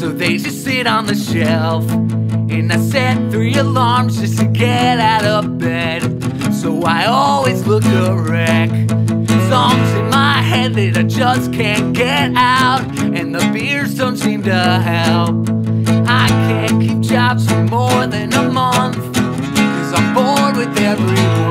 so they just sit on the shelf. And I set 3 alarms just to get out of bed, so I always look a wreck. Songs in my head that I just can't get out, and the beers don't seem to help. I can't keep jobs for more than a month, 'cause I'm bored with everyone.